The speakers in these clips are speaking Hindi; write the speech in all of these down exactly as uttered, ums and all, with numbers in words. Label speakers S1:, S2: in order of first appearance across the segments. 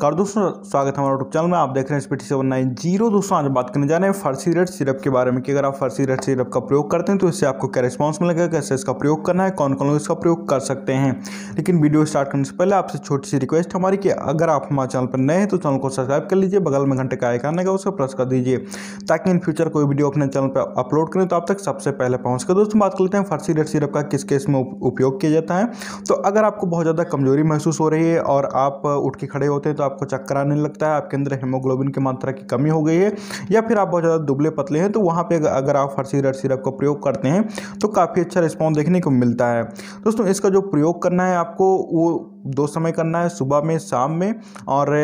S1: नमस्कार दोस्तों, स्वागत है हमारे यूट्यूब चैनल में। आप देख रहे हैं स्पीटी सेवन नाइन जीरो। दोस्तों आज बात करने जा रहे हैं फर्सी रेड सिरप के बारे में कि अगर आप फर्सी रेड सिरप का प्रयोग करते हैं तो इससे आपको क्या रिस्पांस मिलेगा, कैसे इसका प्रयोग करना है, कौन कौन लोग इसका प्रयोग कर सकते हैं। लेकिन वीडियो स्टार्ट करने से पहले आपसे छोटी सी रिक्वेस्ट हमारी कि अगर आप हमारे चैनल पर नए हैं तो चैनल को सब्सक्राइब कर लीजिए, बगल में घंटे का आइकन आएगा उसको प्रेस कर दीजिए ताकि इन फ्यूचर कोई वीडियो अपने चैनल पर अपलोड करें तो आप तक सबसे पहले पहुँच सके। दोस्तों बात कर लेते हैं फर्सी रेड सिरप का किस केस में उपयोग किया जाता है। तो अगर आपको बहुत ज़्यादा कमजोरी महसूस हो रही है और आप उठ के खड़े होते हैं तो आपको चक्कर आने लगता है, आपके अंदर हीमोग्लोबिन की मात्रा की कमी हो गई है, या फिर आप बहुत ज़्यादा दुबले पतले हैं, तो वहाँ पे अगर आप फर्सी रेड सिरप का प्रयोग करते हैं तो काफ़ी अच्छा रिस्पॉन्स देखने को मिलता है। दोस्तों इसका जो प्रयोग करना है आपको वो दो समय करना है, सुबह में, शाम में। और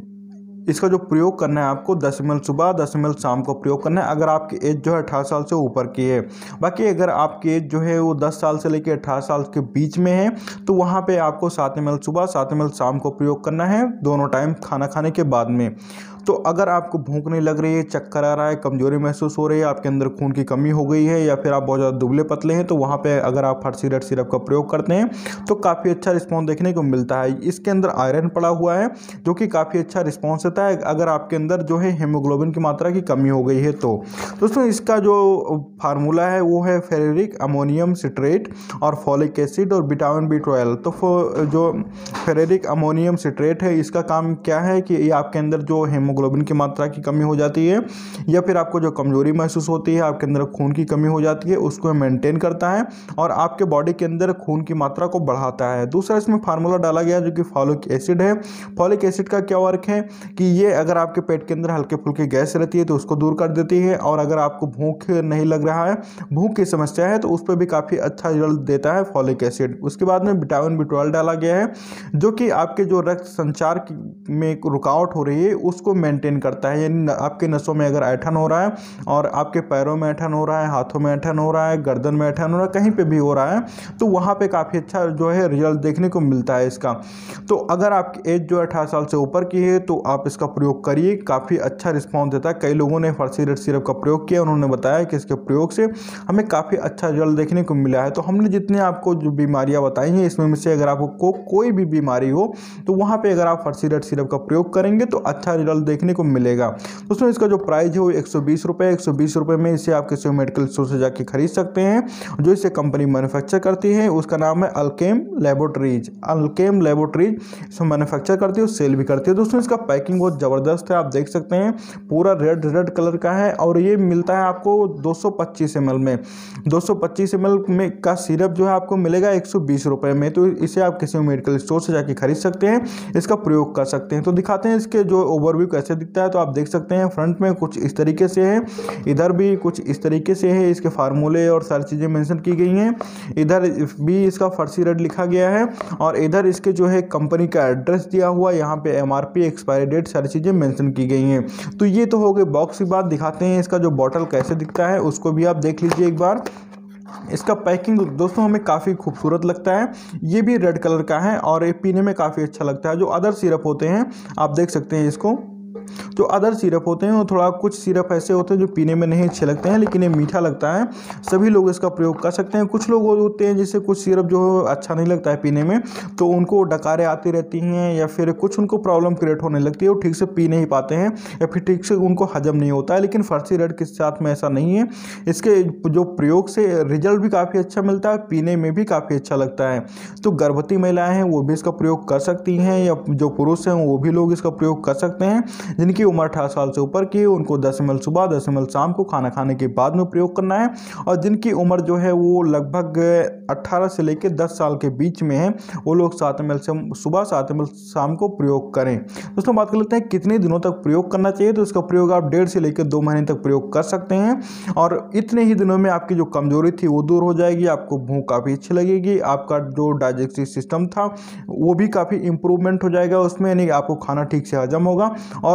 S1: इसका जो प्रयोग करना है आपको दस एम एल सुबह, दस एम एल शाम को प्रयोग करना है अगर आपकी एज जो है अठारह साल से ऊपर की है। बाकी अगर आपकी एज जो है वो दस साल से लेकर अठारह साल के बीच में है तो वहाँ पे आपको सात एम एल सुबह, सात एम एल शाम को प्रयोग करना है, दोनों टाइम खाना खाने के बाद में। तो अगर आपको भूख नहीं लग रही है, चक्कर आ रहा है, कमजोरी महसूस हो रही है, आपके अंदर खून की कमी हो गई है, या फिर आप बहुत ज़्यादा दुबले पतले हैं, तो वहाँ पे अगर आप फर्सी रेड सिरप का प्रयोग करते हैं तो काफ़ी अच्छा रिस्पॉन्स देखने को मिलता है। इसके अंदर आयरन पड़ा हुआ है जो कि काफ़ी अच्छा रिस्पॉन्स देता है अगर आपके अंदर जो है हीमोग्लोबिन की मात्रा की कमी हो गई है तो। दोस्तों इसका जो फार्मूला है वो है फेरिक अमोनियम सिट्रेट और फॉलिक एसिड और विटामिन बी ट्वेल्व। तो जो फेरिक अमोनियम सिट्रेट है इसका काम क्या है कि ये आपके अंदर जो हीमोग्लोबिन की मात्रा की कमी हो जाती है या फिर आपको जो कमजोरी महसूस होती है, आपके अंदर खून की कमी हो जाती है, उसको मेंटेन करता है और आपके बॉडी के अंदर खून की मात्रा को बढ़ाता है। दूसरा इसमें फार्मूला डाला गया जो कि फॉलिक एसिड है। फॉलिक एसिड का क्या वर्क है कि ये अगर आपके पेट के अंदर हल्के फुल्के गैस रहती है तो उसको दूर कर देती है, और अगर आपको भूख नहीं लग रहा है, भूख की समस्या है, तो उस पर भी काफ़ी अच्छा रिजल्ट देता है फॉलिक एसिड। उसके बाद में विटामिन बी ट्वेल्व डाला गया है जो कि आपके जो रक्त संचार में रुकावट हो रही है उसको मेंटेन करता है। यानी आपके नसों में अगर ऐठन हो रहा है और आपके पैरों में ऐठन हो रहा है, हाथों में ऐठन हो रहा है, गर्दन में ऐठन हो रहा है, कहीं पे भी हो रहा है, तो वहाँ पे काफ़ी अच्छा जो है रिजल्ट देखने को मिलता है इसका। तो अगर आपकी एज जो अठारह साल से ऊपर की है तो आप इसका प्रयोग करिए, काफ़ी अच्छा रिस्पॉन्स देता है। कई लोगों ने फर्सी रेड सिरप का प्रयोग किया, उन्होंने बताया कि इसके प्रयोग से हमें काफ़ी अच्छा रिजल्ट देखने को मिला है। तो हमने जितने आपको जो बीमारियाँ बताई हैं इसमें से अगर आपको कोई भी बीमारी हो तो वहाँ पर अगर आप फर्सी रेड सिरप का प्रयोग करेंगे तो अच्छा रिजल्ट देखने को मिलेगा। दोस्तों इसका जो प्राइस है वो एक सौ बीस रुपये एक सौ बीस रुपये में इसे आप किसी मेडिकल स्टोर से जाके खरीद सकते हैं। जो इसे कंपनी मैन्युफैक्चर करती है उसका नाम है अल्केम लैबोरेटरीज। अल्केम लैबोरेटरीज इसमें मैन्युफैक्चर करती है और सेल भी करती है। दोस्तों इसका पैकिंग बहुत ज़बरदस्त है, आप देख सकते हैं, पूरा रेड रेड कलर का है और ये मिलता है आपको दो सौ पच्चीस एम एल में। दो सौ पच्चीस एम एल में का सिरप जो है आपको मिलेगा एक सौ बीस रुपये में। तो इसे आप किसी मेडिकल स्टोर से जाके खरीद सकते हैं, इसका प्रयोग कर सकते हैं। तो दिखाते हैं इसके जो ओवरव्यू कैसे दिखता है। तो आप देख सकते हैं फ्रंट में कुछ इस तरीके से है, इधर भी कुछ इस तरीके से है, इसके फार्मूले और सारी चीज़ें मेंशन की गई हैं। इधर भी इसका फर्सी रेड लिखा गया है और इधर इसके जो है कंपनी का एड्रेस दिया हुआ, यहाँ पे एमआरपी, एक्सपायरी डेट, सारी चीज़ें मेंशन की गई हैं। तो ये तो हो गए बॉक्स की बात। दिखाते हैं इसका जो बॉटल कैसे दिखता है उसको भी आप देख लीजिए एक बार। इसका पैकिंग दोस्तों हमें काफ़ी खूबसूरत लगता है, ये भी रेड कलर का है और ये पीने में काफ़ी अच्छा लगता है। जो अदर सिरप होते हैं आप देख सकते हैं इसको, जो अदर सिरप होते हैं वो थोड़ा कुछ सिरप ऐसे होते हैं जो पीने में नहीं अच्छे लगते हैं लेकिन ये मीठा लगता है, सभी लोग इसका प्रयोग कर सकते हैं। कुछ लोग होते हैं जैसे कुछ सिरप जो अच्छा नहीं लगता है पीने में, तो उनको डकारें आती रहती हैं या फिर कुछ उनको प्रॉब्लम क्रिएट होने लगती है, वो ठीक से पी नहीं पाते हैं या फिर ठीक से उनको हजम नहीं होता है। लेकिन फर्सी रेड के साथ में ऐसा नहीं है, इसके जो प्रयोग से रिजल्ट भी काफ़ी अच्छा मिलता है, पीने में भी काफ़ी अच्छा लगता है। तो गर्भवती महिलाएँ हैं वो भी इसका प्रयोग कर सकती हैं, या जो पुरुष हैं वो भी लोग इसका प्रयोग कर सकते हैं। जिनकी उम्र अठारह साल से ऊपर की है उनको दस एम एल सुबह, दस एम एल शाम को खाना खाने के बाद में प्रयोग करना है, और जिनकी उम्र जो है वो लगभग अठारह से लेकर दस साल के बीच में है वो लोग सात एम एल से सुबह, सात एम एल शाम को प्रयोग करें। दोस्तों बात कर लेते हैं कितने दिनों तक प्रयोग करना चाहिए। तो इसका प्रयोग आप डेढ़ से लेकर दो महीने तक प्रयोग कर सकते हैं और इतने ही दिनों में आपकी जो कमजोरी थी वो दूर हो जाएगी, आपको भूख काफ़ी अच्छी लगेगी, आपका जो डाइजेस्टिव सिस्टम था वो भी काफ़ी इंप्रूवमेंट हो जाएगा उसमें, यानी आपको खाना ठीक से हजम होगा और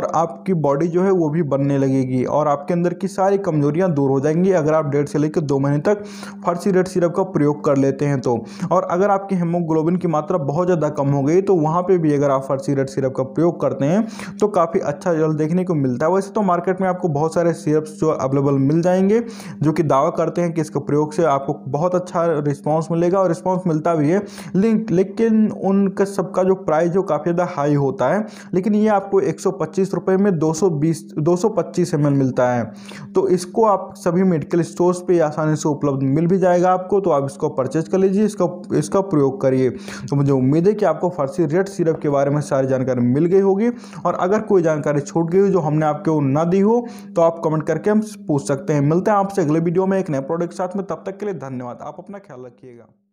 S1: और आपकी बॉडी जो है वो भी बनने लगेगी और आपके अंदर की सारी कमजोरियां दूर हो जाएंगी अगर आप डेढ़ से लेकर दो महीने तक फर्सी रेड सिरप का प्रयोग कर लेते हैं तो। और अगर आपकी हीमोग्लोबिन की मात्रा बहुत ज़्यादा कम हो गई तो वहाँ पे भी अगर आप फर्सी रेड सिरप का प्रयोग करते हैं तो काफ़ी अच्छा रिजल्ट देखने को मिलता है। वैसे तो मार्केट में आपको बहुत सारे सिरप्स जो अवेलेबल मिल जाएंगे जो कि दावा करते हैं कि इसके प्रयोग से आपको बहुत अच्छा रिस्पॉन्स मिलेगा और रिस्पॉन्स मिलता भी है, लेकिन उनका सबका जो प्राइस जो काफ़ी ज़्यादा हाई होता है। लेकिन ये आपको एक सौ पच्चीस रुपये में दो सौ बीस दो सौ पच्चीस एम एल मिलता है, तो इसको आप सभी मेडिकल स्टोर्स पे आसानी से उपलब्ध मिल भी जाएगा आपको, तो आप इसको परचेज कर लीजिए, इसका इसका प्रयोग करिए। तो मुझे उम्मीद है कि आपको फर्सी रेड सिरप के बारे में सारी जानकारी मिल गई होगी और अगर कोई जानकारी छूट गई हो जो हमने आपको ना दी हो तो आप कमेंट करके हम पूछ सकते हैं। मिलते हैं आपसे अगले वीडियो में एक नए प्रोडक्ट के साथ में, तब तक के लिए धन्यवाद। आप अपना ख्याल रखिएगा।